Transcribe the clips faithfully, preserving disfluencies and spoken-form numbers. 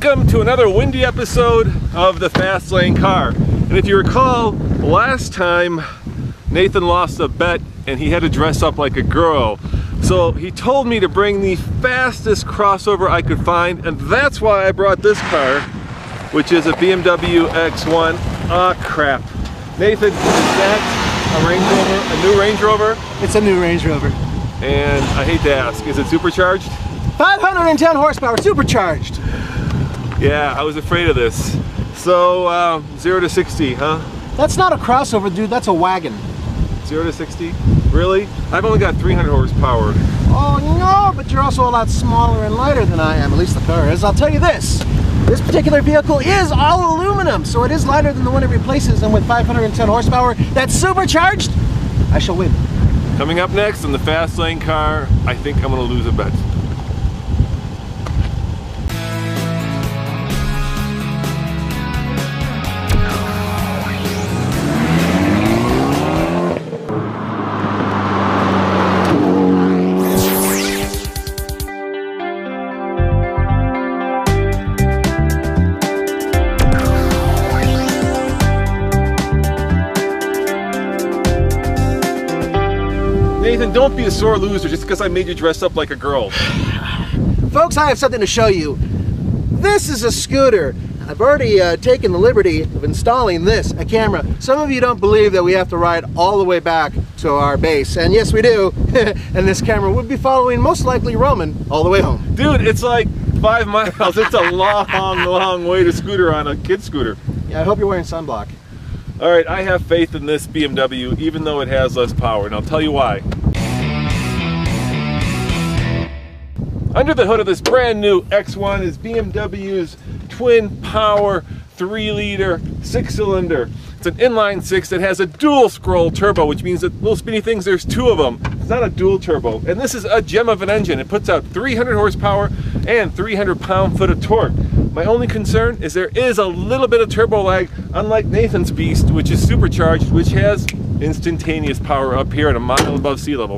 Welcome to another windy episode of the Fast Lane Car. And if you recall, last time Nathan lost a bet and he had to dress up like a girl. So he told me to bring the fastest crossover I could find, and that's why I brought this car, which is a B M W X one. Ah, crap. Nathan, is that a Range Rover, a new Range Rover? It's a new Range Rover. And I hate to ask, is it supercharged? five hundred ten horsepower, supercharged. Yeah, I was afraid of this. So, uh, zero to sixty, huh? That's not a crossover, dude, that's a wagon. zero to sixty? Really? I've only got three hundred horsepower. Oh no, but you're also a lot smaller and lighter than I am, at least the car is. I'll tell you this, this particular vehicle is all aluminum, so it is lighter than the one it replaces, and with five hundred ten horsepower that's supercharged, I shall win. Coming up next on the Fast Lane Car, I think I'm gonna lose a bet. Nathan, don't be a sore loser just because I made you dress up like a girl. Folks, I have something to show you. This is a scooter. I've already uh, taken the liberty of installing this, a camera. Some of you don't believe that we have to ride all the way back to our base, and yes we do. And this camera would be following most likely Roman all the way home. Dude, it's like five miles. It's a long, long way to scooter on a kid scooter. Yeah, I hope you're wearing sunblock. All right, I have faith in this B M W, even though it has less power, and I'll tell you why. Under the hood of this brand new X one is B M W's twin power three liter six cylinder. It's an inline six that has a dual scroll turbo, which means that little spinny things, there's two of them. It's not a dual turbo. And this is a gem of an engine. It puts out three hundred horsepower and three hundred pound foot of torque. My only concern is there is a little bit of turbo lag, unlike Nathan's beast, which is supercharged, which has instantaneous power up here at a mile above sea level.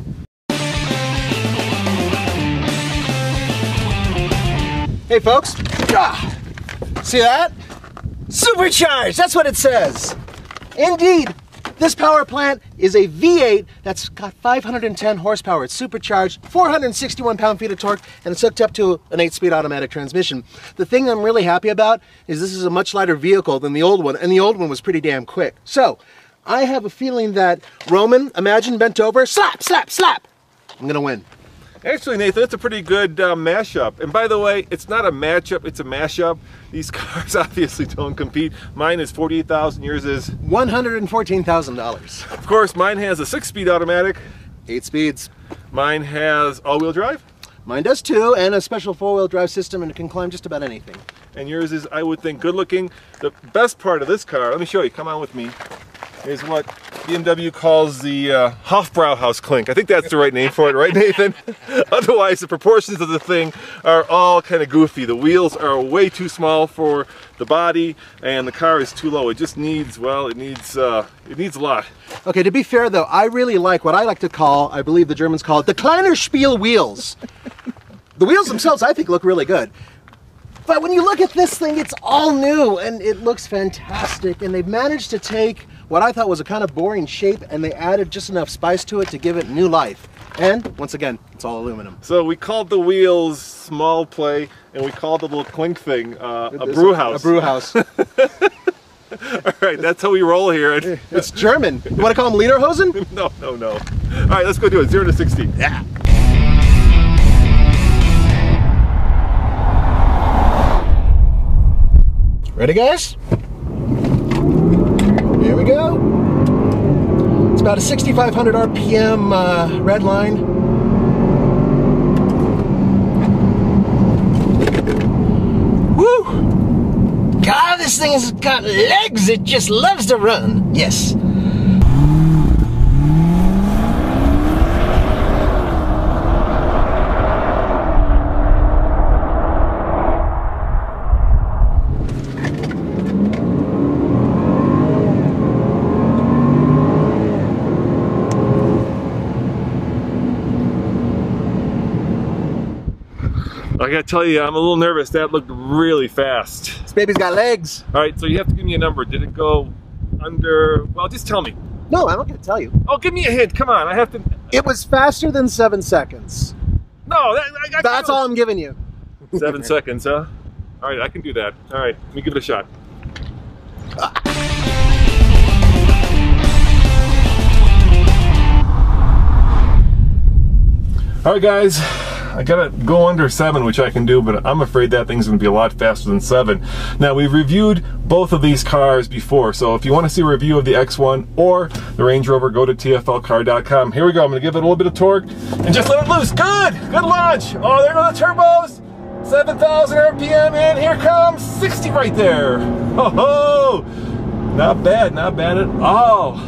Hey folks, ah, see that? Supercharged, that's what it says. Indeed, this power plant is a V eight that's got five hundred ten horsepower. It's supercharged, four hundred sixty-one pound feet of torque, and it's hooked up to an eight speed automatic transmission. The thing I'm really happy about is this is a much lighter vehicle than the old one, and the old one was pretty damn quick. So, I have a feeling that Roman, imagine bent over, slap, slap, slap. I'm gonna win. Actually, Nathan, it's a pretty good uh, mashup. And by the way, it's not a matchup, it's a mashup. These cars obviously don't compete. Mine is forty-eight thousand, yours is? one hundred fourteen thousand dollars. Of course, mine has a six speed automatic. Eight speeds. Mine has all-wheel drive. Mine does too, and a special four-wheel drive system, and it can climb just about anything. And yours is, I would think, good looking. The best part of this car, let me show you, come on with me, is what B M W calls the uh, Hofbrauhaus clink. I think that's the right name for it, right, Nathan? Otherwise, the proportions of the thing are all kind of goofy. The wheels are way too small for the body, and the car is too low. It just needs, well, it needs, uh, it needs a lot. Okay, to be fair though, I really like what I like to call, I believe the Germans call it, the Kleiner Spiel wheels. The wheels themselves, I think, look really good. But when you look at this thing, it's all new, and it looks fantastic, and they've managed to take what I thought was a kind of boring shape, and they added just enough spice to it to give it new life. And, once again, it's all aluminum. So we called the wheels small play, and we called the little clink thing uh, a brew house. A brew house. All right, that's how we roll here. It's German. You want to call them Lederhosen? No, no, no. All right, let's go do it. Zero to sixty. Yeah. Ready, guys? Here we go. It's about a sixty-five hundred R P M uh, red line. Woo! God, this thing has got legs. It just loves to run. Yes. I gotta tell you, I'm a little nervous. That looked really fast. This baby's got legs. All right, so you have to give me a number. Did it go under, well, just tell me. No, I'm not gonna tell you. Oh, give me a hint, come on, I have to. It was faster than seven seconds. No, that, I, I That's all I'm giving you. Seven seconds, huh? All right, I can do that. All right, let me give it a shot. All right, guys, I gotta go under seven, which I can do, but I'm afraid that thing's gonna be a lot faster than seven. Now, we've reviewed both of these cars before, so if you wanna see a review of the X one or the Range Rover, go to T F L car dot com. Here we go, I'm gonna give it a little bit of torque and just let it loose. Good, good launch. Oh, there go the turbos. seven thousand R P M, and here comes sixty right there. Ho ho! Not bad, not bad at all.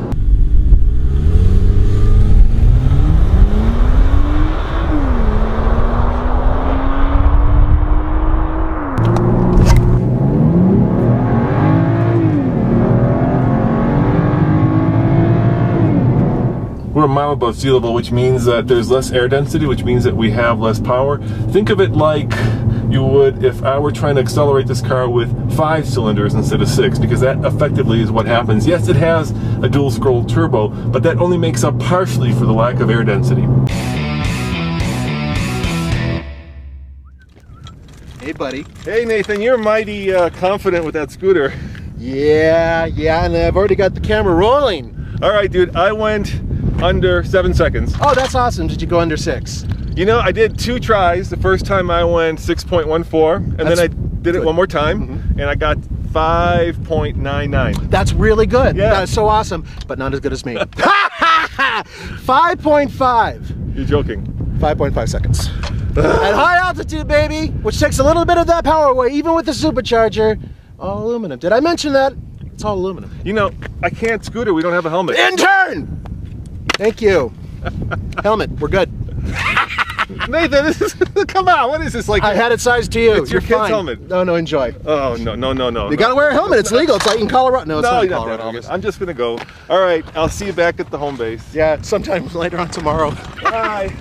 We're a mile above sea level, which means that there's less air density, which means that we have less power. Think of it like you would if I were trying to accelerate this car with five cylinders instead of six, because that effectively is what happens. Yes, it has a dual scroll turbo, but that only makes up partially for the lack of air density. Hey, buddy. Hey, Nathan, you're mighty uh, confident with that scooter. Yeah, yeah, and I've already got the camera rolling. All right, dude, I went under seven seconds. Oh, that's awesome. Did you go under six? You know, I did two tries. The first time I went six point one four, and that's then I did it good. one more time, mm-hmm. and I got five point nine nine. That's really good. Yeah. That's so awesome, but not as good as me. five point five. You're joking. five point five seconds. At high altitude, baby, which takes a little bit of that power away, even with the supercharger. All aluminum. Did I mention that? It's all aluminum. You know, I can't scooter. We don't have a helmet. Intern! Thank you. Helmet, we're good. Nathan, this is, come on, what is this like? I had it sized to you. It's your You're kid's fine. helmet. No, no, enjoy. Oh, no, no, no, no. You no. gotta wear a helmet. It's legal. It's like in Colorado. No, it's no, not in not Colorado. I'm just gonna go. All right, I'll see you back at the home base. Yeah, sometime later on tomorrow. Bye.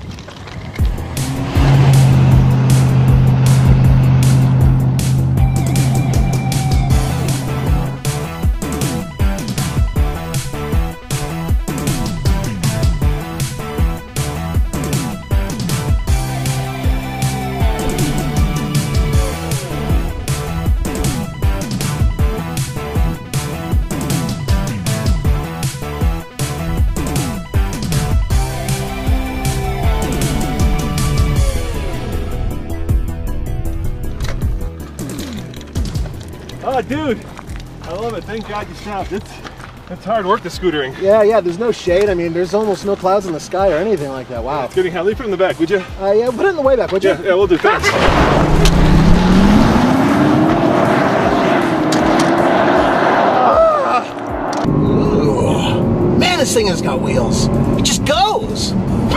Oh, dude, I love it. Thank God you stopped. It's, it's hard work, the scootering. Yeah, yeah, there's no shade. I mean, there's almost no clouds in the sky or anything like that. Wow. It's getting hot. Leave it in the back, would you? Uh, yeah, put it in the way back, would you? Yeah, yeah, we'll do. Thanks. Ooh. Man, this thing has got wheels. It just goes.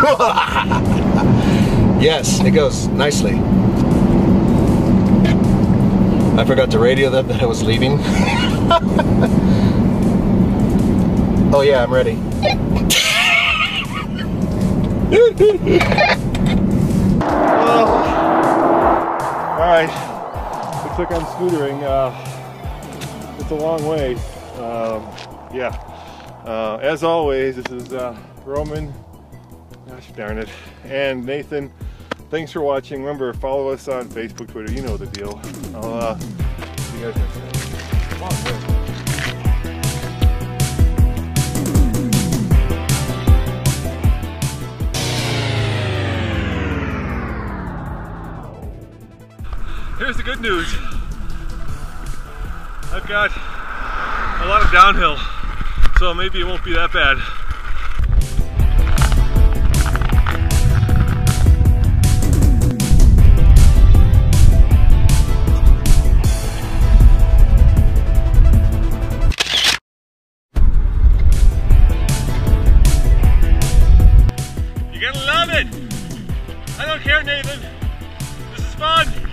Yes, it goes nicely. I forgot to radio them that I was leaving. Oh yeah, I'm ready. Oh. All right, looks like I'm scootering. Uh, it's a long way. Um, yeah. Uh, as always, this is uh, Roman. Gosh darn it, and Nathan. Thanks for watching. Remember, follow us on Facebook, Twitter. You know the deal. I'll uh, see you guys next time. Come on, here's the good news. I've got a lot of downhill, so maybe it won't be that bad. You're gonna love it! I don't care, Nathan. This is fun.